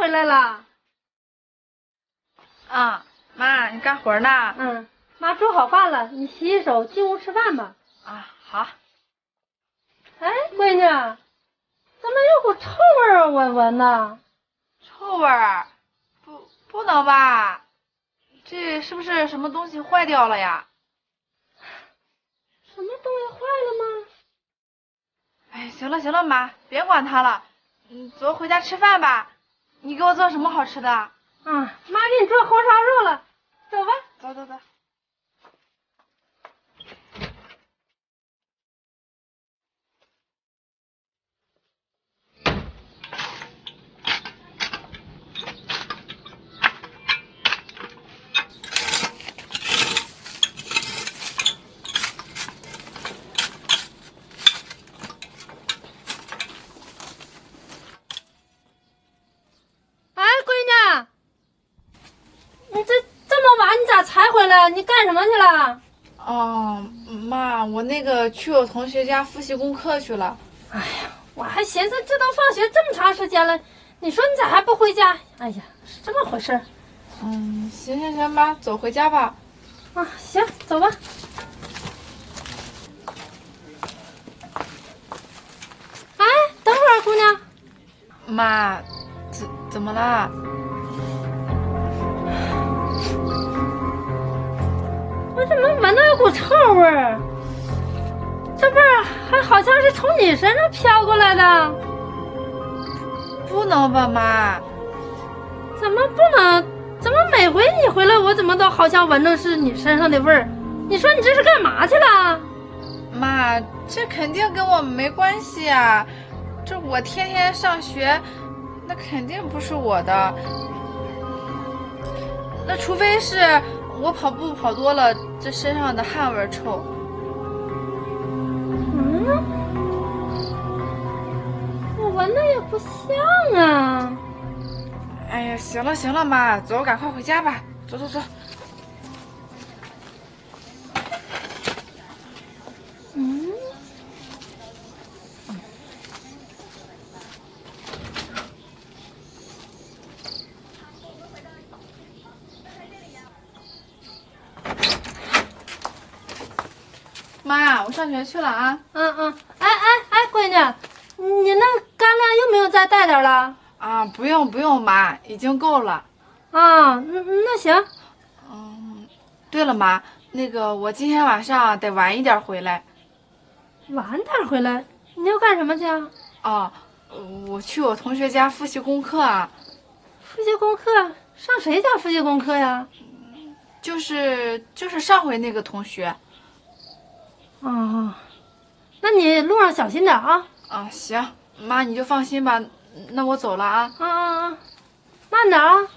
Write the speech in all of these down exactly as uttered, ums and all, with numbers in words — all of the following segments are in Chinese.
回来了。 啊，妈，你干活呢？ 嗯，妈煮好饭了，你洗洗手，进屋吃饭吧。 啊，好。 哎，闺女，怎么有股臭味儿啊？闻闻呢？ 臭味儿？不，不能吧？这是不是什么东西坏掉了呀？ 什么东西坏了吗？ 哎，行了行了，妈，别管它了。嗯，走，回家吃饭吧。你给我做什么好吃的？ 啊，妈给你做红烧肉了，走吧。 走走走。 才回来，你干什么去了？ 哦，妈，我那个去我同学家复习功课去了。 哎呀，我还寻思这都放学这么长时间了，你说你咋还不回家？哎呀，是这么回事。 嗯，行行行，妈，走回家吧。 啊，行，走吧。哎，等会儿，姑娘。 妈，怎怎么啦？ 我怎么闻到一股臭味儿？这味儿还好像是从你身上飘过来的。 不能吧，妈？ 怎么不能？怎么每回你回来，我怎么都好像闻着是你身上的味儿？你说你这是干嘛去了？ 妈，这肯定跟我没关系啊！这我天天上学，那肯定不是我的。那除非是我跑步跑多了，这身上的汗味臭。 嗯，我闻的也不像啊。 哎呀，行了行了，妈，走，赶快回家吧，走走走。 嗯。 妈，我上学去了啊。 嗯嗯，哎哎哎，闺女，你那干粮又没有再带点了？ 啊，不用不用，妈，已经够了。 啊，那那行。 嗯，对了，妈，那个我今天晚上得晚一点回来。 晚点回来？你要干什么去啊？ 哦，我去我同学家复习功课啊。 复习功课？上谁家复习功课呀？ 就是就是上回那个同学。 哦，那你路上小心点啊。 啊，行，妈你就放心吧，那我走了啊。 啊啊啊，慢点啊。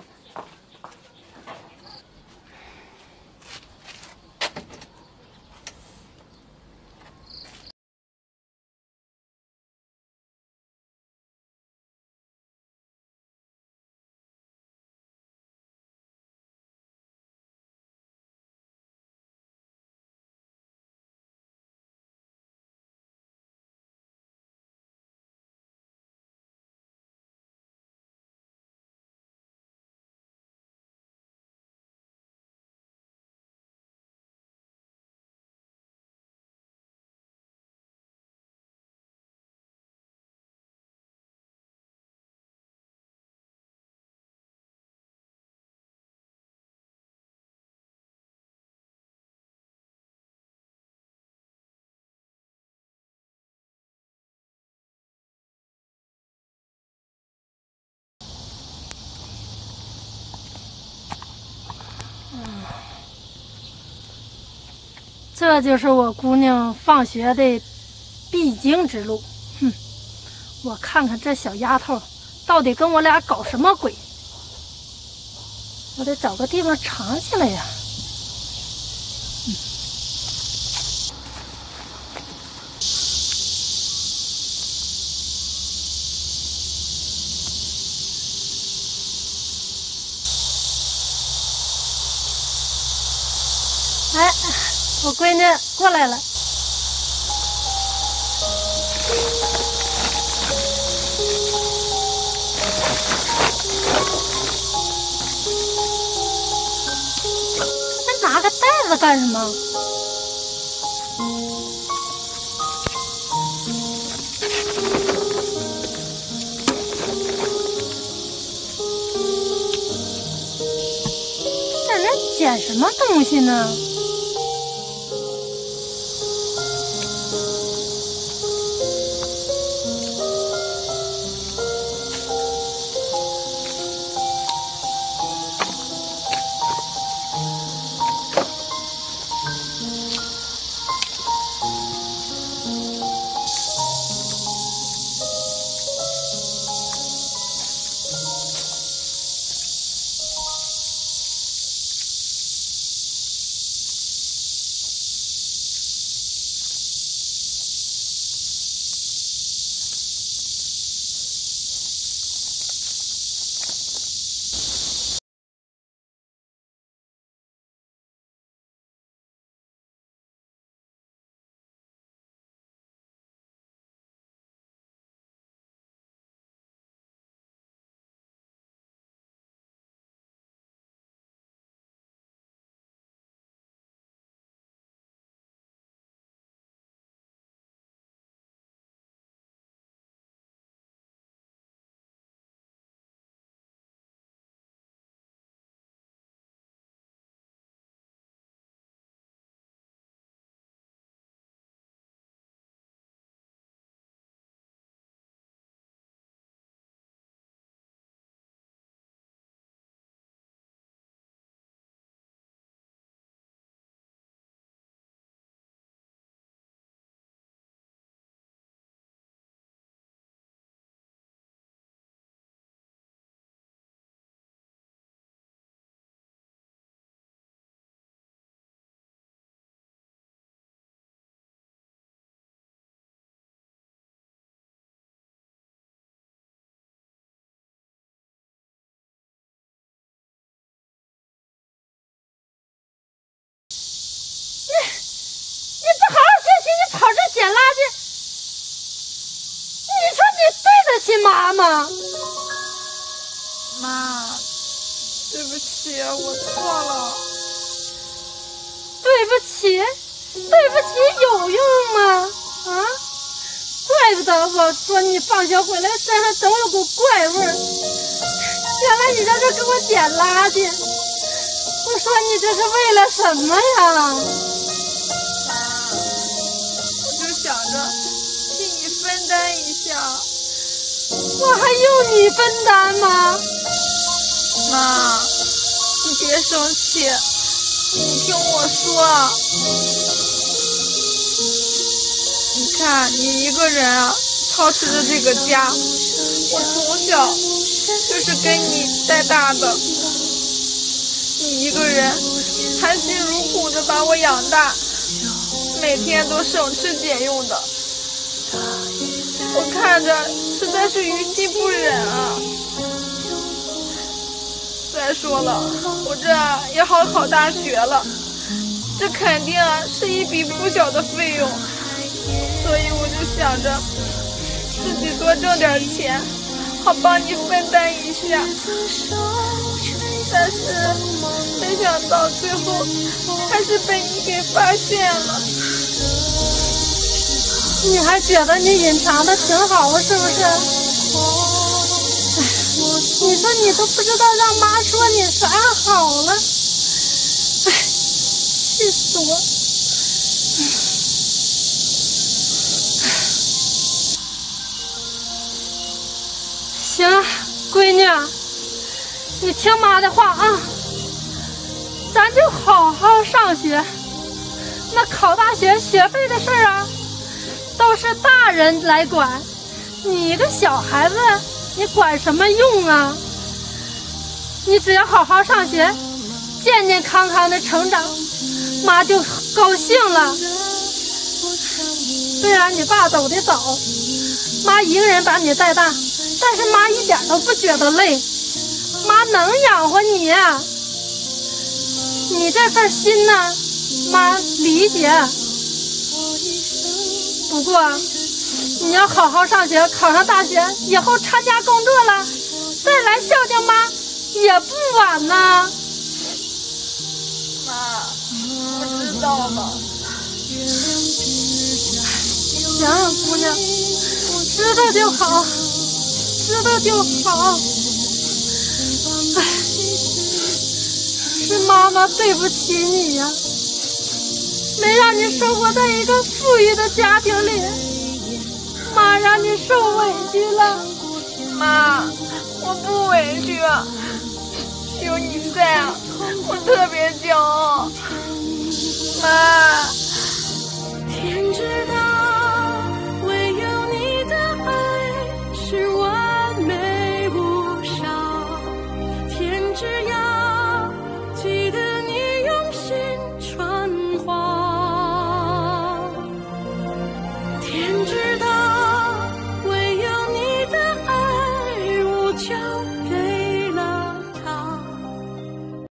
这就是我姑娘放学的必经之路。哼，我看看这小丫头到底跟我俩搞什么鬼，我得找个地方藏起来呀。嗯，哎，我闺女过来了。 子干什么？这人捡什么东西呢？你不好好学习，你跑这捡垃圾，你说你对得起妈吗？ 妈，对不起，我错了。 对不起，对不起有用吗？啊，怪不得我说你放学回来身上总有股怪味儿，原来你在这给我捡垃圾。我说你这是为了什么呀？ 想着替你分担一下， 我还用你分担吗？ 妈，你别生气，你听我说，你看你一个人啊，操持着这个家，我从小就是跟你带大的，你一个人含辛茹苦的把我养大。每天都省吃俭用的，我看着实在是于心不忍啊。再说了，我这也好考大学了，这肯定啊是一笔不小的费用，所以我就想着自己多挣点钱，好帮你分担一下。但是没想到最后还是被你给发现了。 你还觉得你隐藏的挺好是不是？哎，你说你都不知道让妈说你啥好了，哎，气死我！行，闺女，你听妈的话啊，咱就好好上学。那考大学学费的事儿啊，都是大人来管，你一个小孩子，你管什么用啊？你只要好好上学，健健康康的成长，妈就高兴了。虽然你爸走得早，妈一个人把你带大，但是妈一点都不觉得累，妈能养活你呀。你这份心呢，妈理解。不过你要好好上学，考上大学以后参加工作了，再来孝敬妈也不晚呢。 妈，不道吗？ 行，姑娘，知道就好，知道就好。哎，是妈妈对不起你呀，没让你生活在一个富裕的家庭里，妈让你受委屈了。 妈，我不委屈，有你在啊，我特别骄傲。妈， 天知道，唯有你的爱是完美无少。天知道。